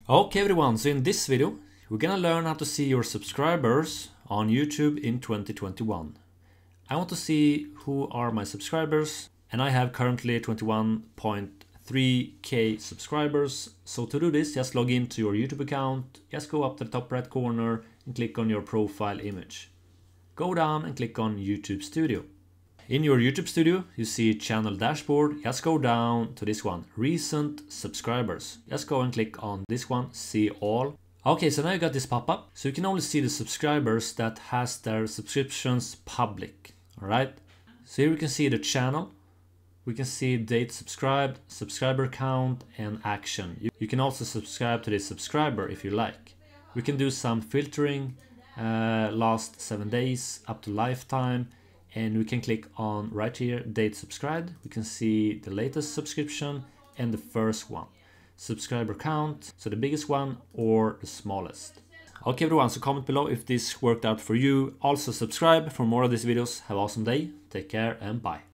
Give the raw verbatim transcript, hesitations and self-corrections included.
Okay everyone, so in this video we're gonna learn how to see your subscribers on YouTube in twenty twenty-one. I want to see who are my subscribers, and I have currently twenty-one point three K subscribers. So to do this, just log into your YouTube account, just go up to the top right corner and click on your profile image. Go down and click on YouTube Studio. In your YouTube Studio, you see channel dashboard. Just go down to this one, recent subscribers. Just go and click on this one, see all. Okay, so now you got this pop-up. So you can only see the subscribers that has their subscriptions public. All right. So here we can see the channel. We can see date subscribed, subscriber count, and action. You, you can also subscribe to this subscriber if you like. We can do some filtering, uh, last seven days up to lifetime. And we can click on right here, date subscribed. We can see the latest subscription and the first one. Subscriber count, so the biggest one or the smallest. Okay everyone, so comment below if this worked out for you. Also subscribe for more of these videos. Have an awesome day. Take care and bye.